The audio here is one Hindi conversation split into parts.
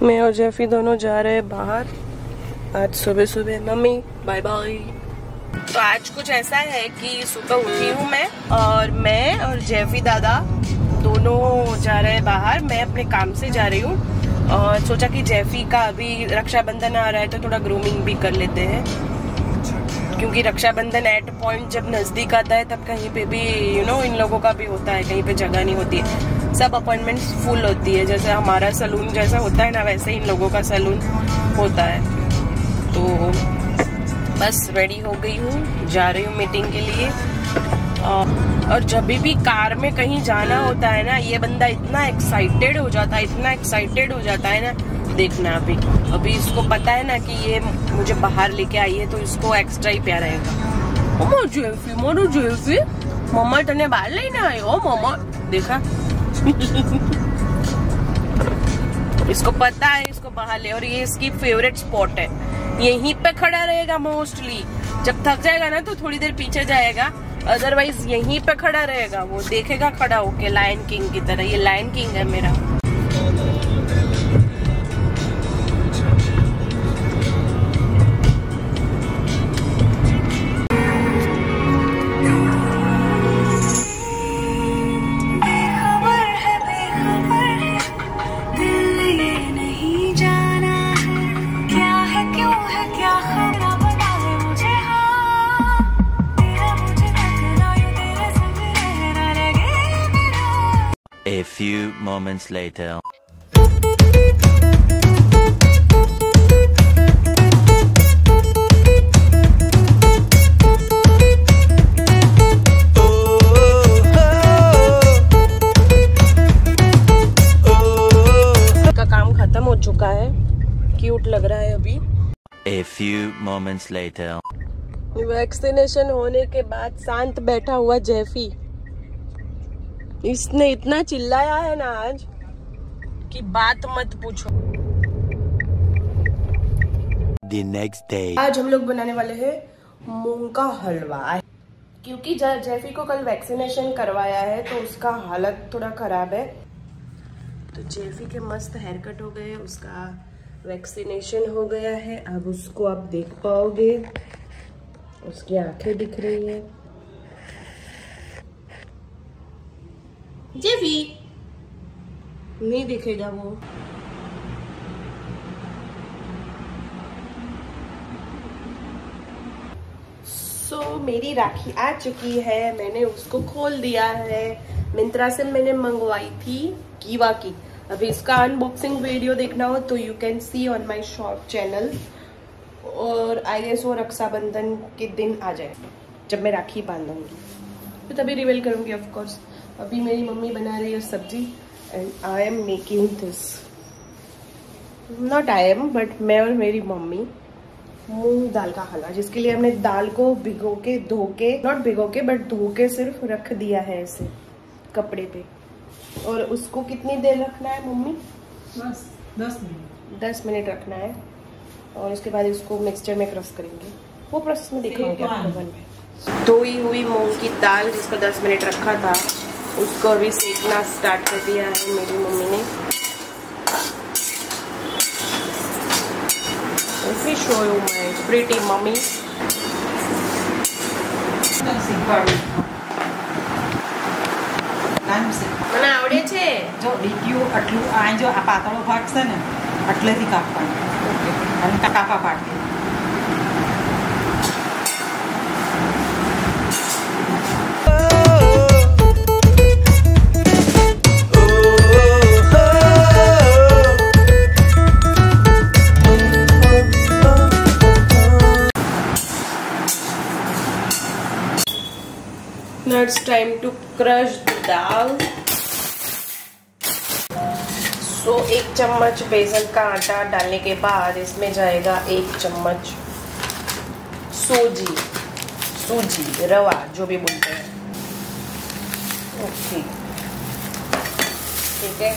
मैं और जैफी दोनों जा रहे हैं बाहर आज सुबह सुबह। मम्मी बाय बाय। तो आज कुछ ऐसा है कि सुबह उठी हूँ मैं और जैफी दादा दोनों जा रहे हैं बाहर। मैं अपने काम से जा रही हूँ और सोचा कि जैफी का अभी रक्षाबंधन आ रहा है तो थोड़ा ग्रूमिंग भी कर लेते हैं, क्योंकि रक्षाबंधन एट पॉइंट जब नजदीक आता है तब कहीं पे भी इन लोगों का भी होता है, कहीं पे जगह नहीं होती है, सब अपॉइंटमेंट्स फुल होती है। जैसे हमारा सैलून जैसा होता है ना, वैसे इन लोगों का सैलून होता है। तो बस रेडी हो गई हूँ, जा रही हूँ मीटिंग के लिए। और जब भी कार में कहीं जाना होता है ना, ये बंदा इतना एक्साइटेड हो जाता है ना, देखना अभी इसको पता है ना कि ये मुझे बाहर लेके आई है तो इसको एक्स्ट्रा ही प्यार आएगा। मोरू जेफी मम्मा तने बाहर लेने आए हो मम्मा, देखा इसको पता है इसको बाहर ले, और ये इसकी फेवरेट स्पॉट है। यहीं पे खड़ा रहेगा मोस्टली, जब थक जाएगा ना तो थोड़ी देर पीछे जाएगा, अदरवाइज यहीं पे खड़ा रहेगा। वो देखेगा खड़ा होके लायन किंग की तरह। ये लायन किंग है मेरा। A few moments later. का काम खत्म हो चुका है, क्यूट लग रहा है अभी। A few moments later. Vaccination होने के बाद शांत बैठा हुआ जैफी, इसने इतना चिल्लाया है ना आज कि बात मत पूछो। The next day. आज हम लोग बनाने वाले हैं मूंग का हलवा, क्योंकि जैफी को कल वैक्सीनेशन करवाया है तो उसका हालत थोड़ा खराब है। तो जैफी के मस्त हेयर कट हो गए, उसका वैक्सीनेशन हो गया है। अब उसको आप देख पाओगे, उसकी आंखें दिख रही है। जेफी नहीं दिखेगा वो। मेरी राखी आ चुकी है, मैंने उसको खोल दिया है। मिंत्रा से मैंने मंगवाई थी कीवा की। अभी इसका अनबॉक्सिंग वीडियो देखना हो तो you can see on my short channel. और आई गेस वो रक्षाबंधन के दिन आ जाए जब मैं राखी बांधूंगी, तो तभी रिवील करूंगी ऑफ कोर्स। अभी मेरी मम्मी बना रही है सब्जी and I am making this, not I am but मैं और मेरी मम्मी, मूंग दाल का हलवा, जिसके लिए हमने दाल को भिगो के धो के, नॉट भिगो के बट धो के सिर्फ रख दिया है ऐसे कपड़े पे। और उसको कितनी देर रखना है मम्मी? 10 मिनट रखना है। और उसके बाद इसको मिक्सचर में क्रश करेंगे, वो प्रोसेस में दिखाऊंगी आपको ओवन में। धोई हुई मूंग की दाल जिसको 10 मिनट रखा था, उसको अभी सेकना स्टार्ट कर दिया है मेरी मम्मी ने। Let me show you my pretty mummy. મને આવડે છે જો ડીક્યુ આટલું આ જો આ પાતળો ભાગ છે ને આટલેથી કાપવાનું અને કાપા પાડતી. Now it's time to crush the dal. So 1 चम्मच बेसन का आटा डालने के बाद इसमें जाएगा 1 चम्मच सूजी रवा जो भी बोलते हैं। ओके ठीक है।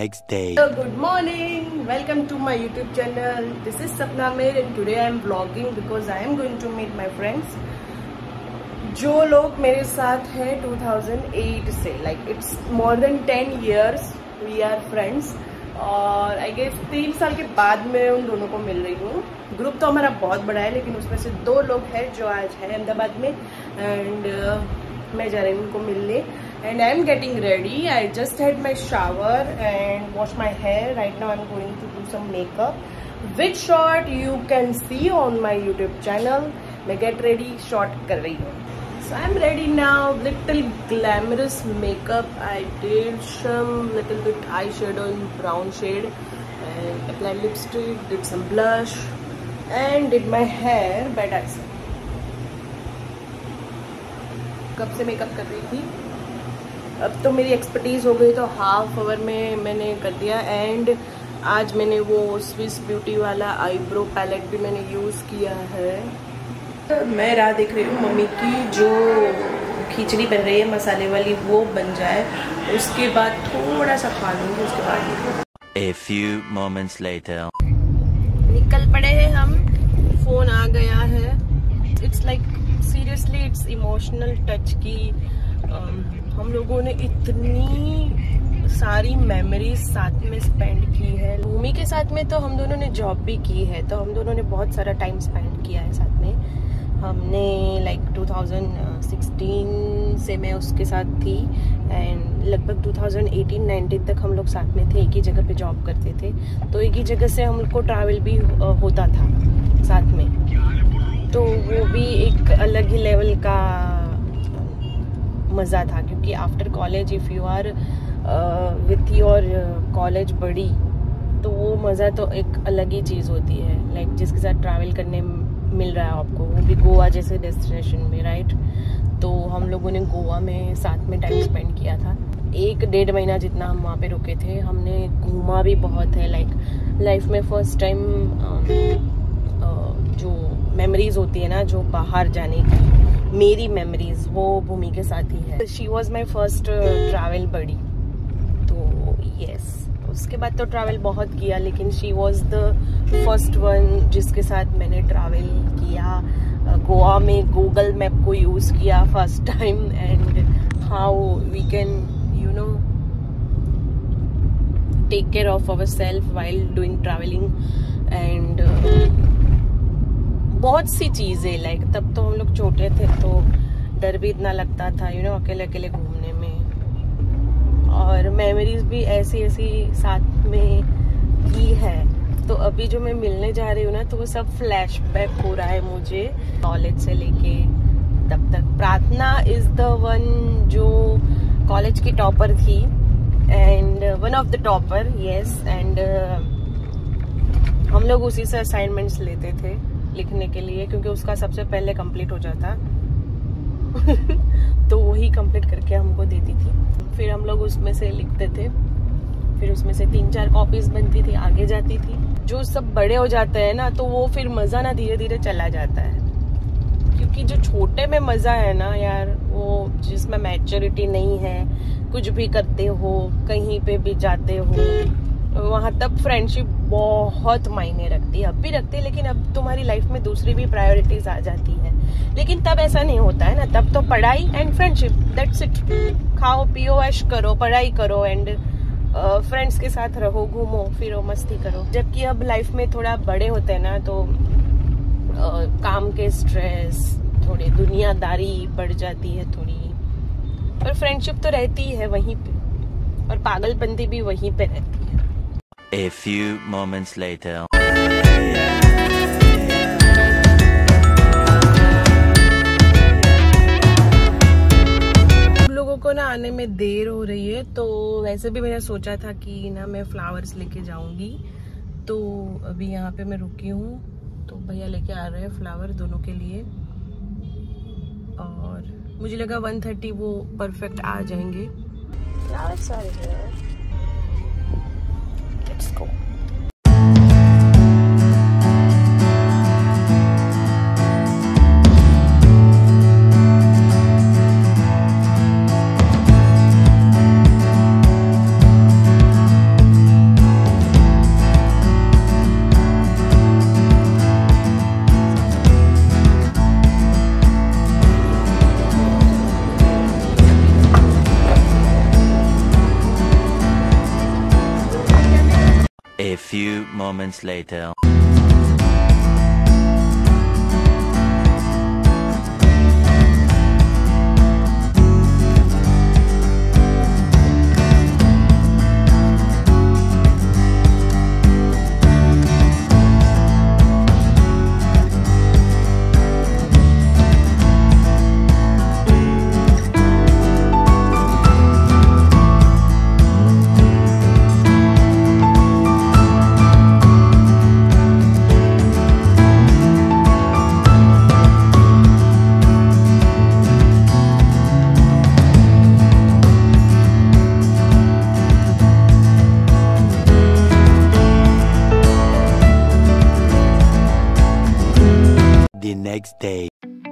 next day. Good morning. Welcome to my YouTube channel. This is Sapna Mir and today I am vlogging because I am going to meet my friends. जो लोग मेरे साथ हैं 2008 से, like it's more than 10 years we are friends. और आई गेस 3 साल के बाद मैं उन दोनों को मिल रही हूँ. ग्रुप तो हमारा बहुत बड़ा है लेकिन उसमें से 2 लोग हैं जो आज है अहमदाबाद में एंड मैं जा रही हूँ उनको मिलने. And I am getting ready. I just had my shower and wash my hair. Right now I am going to do some makeup which shot you can see on my YouTube channel. मैं गेट रेडी शॉट कर रही हूँ. So I'm ready now. Little glamorous makeup. I did some little bit eyeshadow in brown shade and applied lipstick, did some blush and did my hair by Dyson. कब से मेकअप कर रही थी. अब तो मेरी एक्सपर्टीज हो गई तो हाफ आवर में मैंने कर दिया. एंड आज मैंने वो स्विस ब्यूटी वाला आईब्रो पैलेट भी मैंने यूज़ किया है. मैं राह देख रही हूँ मम्मी की जो खिचड़ी बन रही है मसाले वाली वो बन जाए. उसके बाद थोड़ा सा खा लूँगी. उसके बाद A few moments later. निकल पड़े हैं हम. फोन आ गया है. It's like seriously it's emotional touch की हम लोगों ने इतनी सारी मेमोरीज साथ में स्पेंड की है. भूमि के साथ में तो हम दोनों ने जॉब भी की है तो हम दोनों ने बहुत सारा टाइम स्पेंड किया है साथ में. हमने लाइक 2016 से मैं उसके साथ थी एंड लगभग 2018-19 तक हम लोग साथ में थे. एक ही जगह पे जॉब करते थे तो एक ही जगह से हम लोग को ट्रैवल भी होता था साथ में. तो वो भी एक अलग ही लेवल का मज़ा था क्योंकि after college if you are with your college buddy तो वो मज़ा तो एक अलग ही चीज़ होती है. लाइक जिसके साथ ट्रैवल करने मिल रहा है आपको वो भी गोवा जैसे डेस्टिनेशन में. राइट. तो हम लोगों ने गोवा में साथ में टाइम स्पेंड किया था. 1-1.5 महीना जितना हम वहाँ पे रुके थे. हमने घूमा भी बहुत है. लाइक लाइफ में फर्स्ट टाइम जो मेमोरीज होती है ना जो बाहर जाने की मेरी मेमोरीज वो भूमि के साथ ही है. She was my first travel buddy. तो यस उसके बाद तो ट्रैवल बहुत किया लेकिन she was the first one जिसके साथ मैंने ट्रैवल किया. गोवा में गूगल मैप को यूज़ किया first time and how we can you know take care of our self while doing travelling. And बहुत सी चीज़ें लाइक तब तो हम लोग छोटे थे तो डर भी इतना लगता था यू नो अकेले अकेले घूमने में. और मेमोरीज भी ऐसी ऐसी साथ में की है. तो अभी जो मैं मिलने जा रही हूँ ना तो वो सब फ्लैशबैक हो रहा है मुझे कॉलेज से लेके तब तक. प्रार्थना इज द वन जो कॉलेज की टॉपर थी and one of the topper. Yes. And हम लोग उसी से असाइनमेंट्स लेते थे लिखने के लिए क्योंकि उसका सबसे पहले कंप्लीट हो जाता तो वही कंप्लीट करके हमको देती थी. फिर हम लोग उसमें से लिखते थे. फिर उसमें से 3-4 कॉपीज बनती थी आगे जाती थी. जो सब बड़े हो जाते हैं ना तो वो फिर मज़ा ना धीरे धीरे चला जाता है क्योंकि जो छोटे में मज़ा है ना यार वो जिसमें मैच्योरिटी नहीं है कुछ भी करते हो कहीं पे भी जाते हो वहाँ तब फ्रेंडशिप बहुत मायने रखती है. अब भी रखती है लेकिन अब तुम्हारी लाइफ में दूसरी भी प्रायोरिटीज आ जाती है. लेकिन तब ऐसा नहीं होता है ना. तब तो पढ़ाई एंड फ्रेंडशिप दैट्स इट. खाओ पियो ऐश करो पढ़ाई करो एंड फ्रेंड्स के साथ रहो घूमो फिरो मस्ती करो. जबकि अब लाइफ में थोड़ा बड़े होते हैं ना तो काम के स्ट्रेस थोड़ी दुनियादारी बढ़ जाती है थोड़ी. पर फ्रेंडशिप तो रहती है वहीं पे और पागलपंती भी वहीं पे रहती है. A few moments later. लोगों को ना आने में देर हो रही है तो वैसे भी मैंने सोचा था कि ना मैं फ्लावर्स लेके जाऊंगी. तो अभी यहाँ पे मैं रुकी हूँ तो भैया लेके आ रहे हैं फ्लावर दोनों के लिए और मुझे लगा 1:30 वो परफेक्ट आ जाएंगे. Flowers are here. Let's go. few moments later. The next day.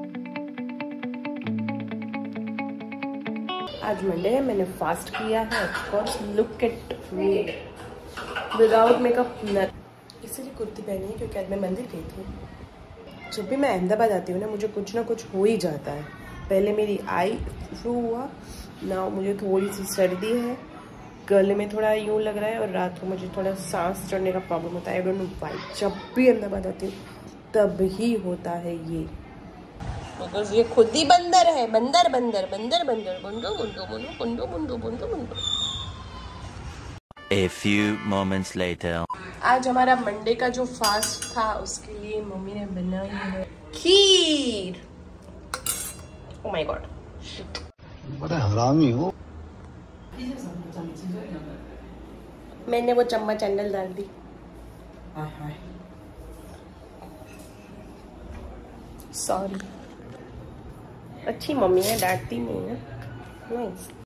आज मंडे है, मैंने फास्ट किया है। Of course look at me without makeup. इसलिए कुर्ती पहनी है क्योंकि आज मैं मंदिर गई थी। जब भी मैं अहमदाबाद आती हूँ ना, मुझे कुछ ना कुछ हो ही जाता है। पहले मेरी आई फ्लू हुआ, ना मुझे थोड़ी सी सर्दी है, गले में थोड़ा यूँ लग रहा है, और रात को मुझे थोड़ा सांस चढ़ने का प्रॉब्लम होता है। I don't know why. जब भी अहमदाबाद आती हूँ तब ही होता है ये, बिकॉज ये खुद ही बंदर है। बंदर बंदर बंदर बंदर बुंडो बुंडो बुंडो बुंडो बुंडो बुंडो बुंडो। A few moments later. आज हमारा मंडे का जो फास्ट था उसके लिए मम्मी ने बनाई है खीर। ओह माय गॉड, बड़ा हरामी हो। मैंने वो चम्मच अंदर डाल दी। सॉरी। अच्छी मम्मी है, डांटती नहीं है। नाइस।